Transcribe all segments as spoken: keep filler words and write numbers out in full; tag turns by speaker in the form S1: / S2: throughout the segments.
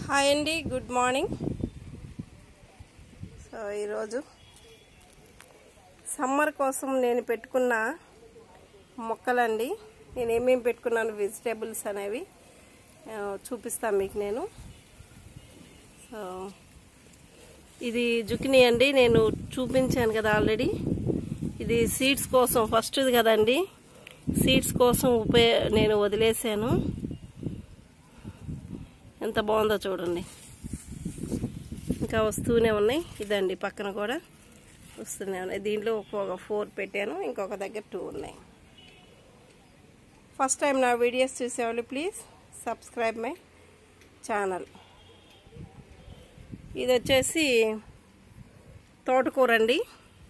S1: Hi అండి, good morning. So ఈరోజు summer కోసం నేను పెట్టుకున్న మొక్కలండి. నేను ఏమేమి పెట్టుకున్నాను వెజిటేబుల్స్ అనేవి చూపిస్తాను మీకు నేను. సో ఇది జుకినీ అండి, నేను చూపించాను కదా ఆల్రెడీ. ఇది సీడ్స్ కోసం ఫస్ట్ది కదండి, సీడ్స్ కోసం ఉపయోగ నేను వదిలేసాను. ఎంత బాగుందో చూడండి, ఇంకా వస్తూనే ఉన్నాయి. ఇదండి పక్కన కూడా వస్తూనే ఉన్నాయి. దీంట్లో ఒక ఫోర్ పెట్టాను, ఇంకొక దగ్గర టూ ఉన్నాయి. ఫస్ట్ టైం నా వీడియోస్ చూసేవాళ్ళు ప్లీజ్ సబ్స్క్రైబ్ మై ఛానల్. ఇది వచ్చేసి తోటకూర అండి,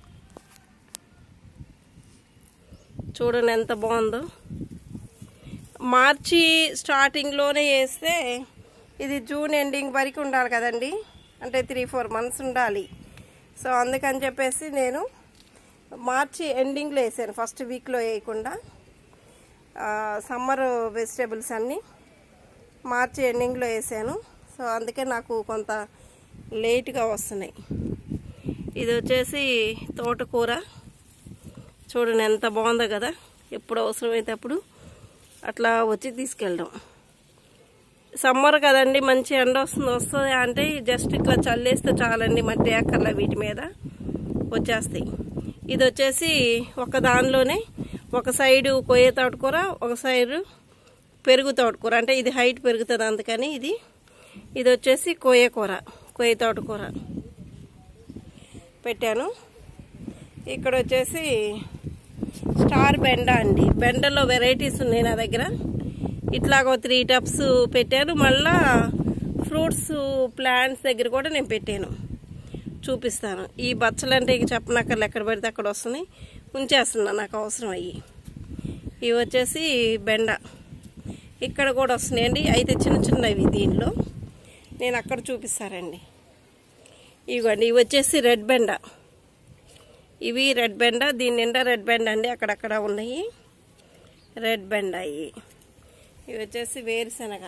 S1: చూడండి ఎంత బాగుందో. మార్చి స్టార్టింగ్లోనే వేస్తే ఇది జూన్ ఎండింగ్ వరకు ఉండాలి కదండి, అంటే త్రీ ఫోర్ మంత్స్ ఉండాలి. సో అందుకని చెప్పేసి నేను మార్చి ఎండింగ్లో వేసాను, ఫస్ట్ వీక్లో వేయకుండా. సమ్మర్ వెజిటేబుల్స్ అన్నీ మార్చి ఎండింగ్లో వేసాను. సో అందుకే నాకు కొంత లేట్గా వస్తున్నాయి. ఇది వచ్చేసి తోటకూర, చూడండి ఎంత బాగుందో కదా. ఎప్పుడు అవసరమైతే అప్పుడు అట్లా వచ్చి తీసుకెళ్ళడం. సమ్మర్ కదండి, మంచి ఎండ వస్తుంది. వస్తుంది అంటే జస్ట్ ఇట్లా చల్లేస్తే చాలండి, మట్టి అక్కర్లా వీటి మీద వచ్చేస్తాయి. ఇది వచ్చేసి ఒక దానిలోనే ఒక సైడు కొయ్య తోటకూర, ఒక సైడు పెరుగు తోటకూర. అంటే ఇది హైట్ పెరుగుతుంది అందుకని ఇది. ఇది వచ్చేసి కొయ్య కూర, కొయ్య తోటకూర పెట్టాను. ఇక్కడ వచ్చేసి స్టార్ బెండ అండి. బెండలో వెరైటీస్ ఉన్నాయి నా దగ్గర. ఇట్లాగో త్రీ టబ్స్ పెట్టాను. మళ్ళా ఫ్రూట్స్ ప్లాంట్స్ దగ్గర కూడా నేను పెట్టాను, చూపిస్తాను. ఈ బచ్చలు అంటే ఇక చెప్పనక్కర్లు, ఎక్కడ పడితే అక్కడ వస్తున్నాయి, ఉంచేస్తున్నా నాకు అవసరం అయ్యి. ఇవి వచ్చేసి బెండ, ఇక్కడ కూడా వస్తున్నాయండి. అయితే చిన్న చిన్నవి దీనిలో, నేను అక్కడ చూపిస్తానండి. ఇవ్వండి, ఇవి వచ్చేసి రెడ్ బెండ. ఇవి రెడ్ బెండ, దీని నిండా రెడ్ బెండ అండి, అక్కడక్కడ ఉన్నాయి రెడ్ బెండ. అవి ఇవి వచ్చేసి వేరుశనగ,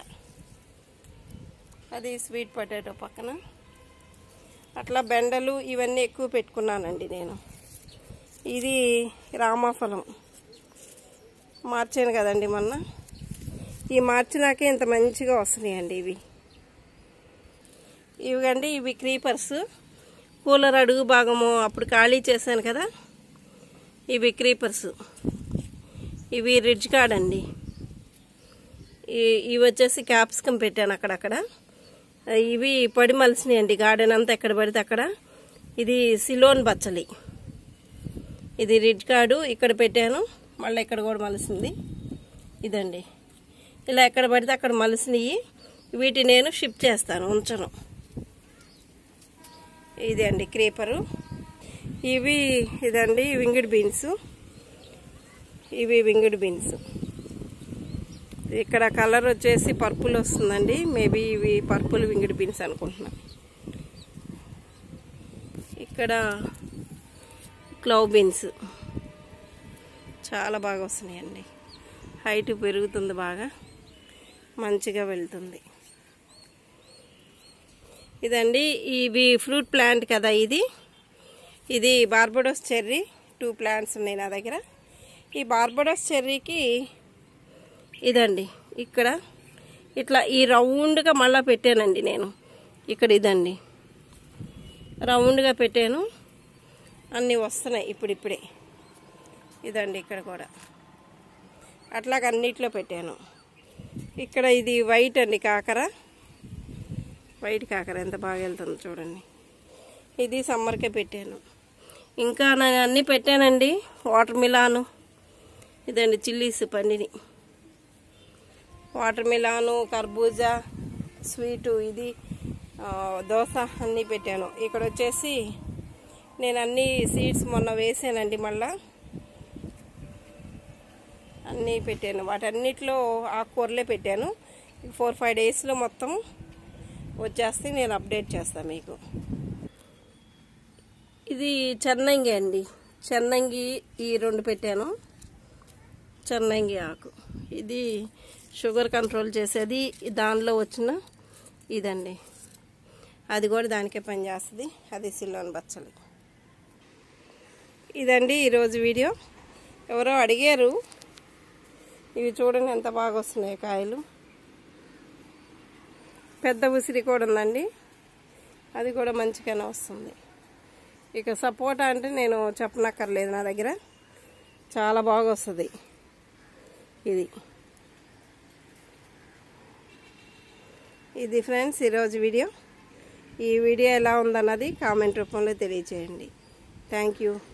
S1: అది స్వీట్ పొటాటో పక్కన. అట్లా బెండలు ఇవన్నీ ఎక్కువ పెట్టుకున్నానండి నేను. ఇది రామాఫలం మార్చాను కదండి మొన్న. ఈ మార్చినాకే ఇంత మంచిగా వస్తున్నాయండి ఇవి. ఇవిగండి, ఇవి క్రీపర్స్. కూలర్ అడుగు భాగము అప్పుడు ఖాళీ చేశాను కదా, ఇవి క్రీపర్స్. ఇవి రిడ్జ్ గార్డ్ అండి. ఇవి వచ్చేసి క్యాప్సికమ్ పెట్టాను అక్కడక్కడ. ఇవి పడి మలిసినాయి అండి, గార్డెన్ అంతా ఎక్కడ పడితే అక్కడ. ఇది సిలోన్ బచ్చలి, ఇది రిడ్జ్ గార్డు. ఇక్కడ పెట్టాను, మళ్ళీ ఇక్కడ కూడా మలిసింది. ఇదండి, ఇలా ఎక్కడ పడితే అక్కడ మలిసినవి. వీటిని నేను షిఫ్ట్ చేస్తాను, ఉంచను. ఇది అండి క్రీపరు. ఇవి ఇదండి వింగిడ్ బీన్స్. ఇవి వింగిడ్ బీన్స్. ఇక్కడ కలర్ వచ్చేసి పర్పుల్ వస్తుందండి, మేబీ ఇవి పర్పుల్ వింగిడ్ బీన్స్ అనుకుంటున్నా. ఇక్కడ క్లవ్ బీన్స్ చాలా బాగా వస్తున్నాయండి, హైట్ పెరుగుతుంది, బాగా మంచిగా వెళ్తుంది. ఇదండి, ఇవి ఫ్రూట్ ప్లాంట్ కదా. ఇది ఇది బార్బడోస్ చెర్రీ. టూ ప్లాంట్స్ ఉన్నాయి నా దగ్గర. ఈ బార్బడోస్ చెర్రీకి ఇదండి, ఇక్కడ ఇట్లా ఈ రౌండ్గా మళ్ళీ పెట్టానండి నేను. ఇక్కడ ఇదండి రౌండ్గా పెట్టాను, అన్నీ వస్తున్నాయి ఇప్పుడిప్పుడే. ఇదండి ఇక్కడ కూడా అట్లాగ అన్నిట్లో పెట్టాను. ఇక్కడ ఇది వైట్ అండి కాకర, వైట్ కాకర ఎంత బాగా వెళ్తుందో చూడండి. ఇది సమ్మర్కే పెట్టాను. ఇంకా నేను అన్నీ పెట్టానండి. వాటర్ మిలాను, ఇదండి చిల్లీస్ పండిని, వాటర్ మిలాను, కర్బూజా, స్వీటు, ఇది దోస అన్నీ పెట్టాను. ఇక్కడ వచ్చేసి నేను అన్ని సీడ్స్ మొన్న వేసానండి, మళ్ళా అన్నీ పెట్టాను. వాటన్నిటిలో ఆకుకూరలే పెట్టాను. ఫోర్ ఫైవ్ డేస్లో మొత్తం వచ్చేస్తే నేను అప్డేట్ చేస్తాను మీకు. ఇది చెన్నంగి అండి, చెన్నంగి ఈ రెండు పెట్టాను. చెన్నంగి ఆకు, ఇది షుగర్ కంట్రోల్ చేసేది. దానిలో వచ్చిన ఇదండి, అది కూడా దానికే పని చేస్తుంది, అది సిల్లోన్ బచ్చలి. ఇదండి ఈరోజు వీడియో. ఎవరో అడిగారు, ఇవి చూడండి ఎంత బాగా వస్తున్నాయి కాయలు. పెద్ద ఉసిరి కూడా ఉందండి, అది కూడా మంచిగానే వస్తుంది. ఇక సపోటా అంటే నేను చెప్పనక్కర్లేదు, నా దగ్గర చాలా బాగా వస్తుంది ఇది. ఇది ఫ్రెండ్స్ ఈరోజు వీడియో. ఈ వీడియో ఎలా ఉందన్నది కామెంట్ రూపంలో తెలియచేయండి. Thank you.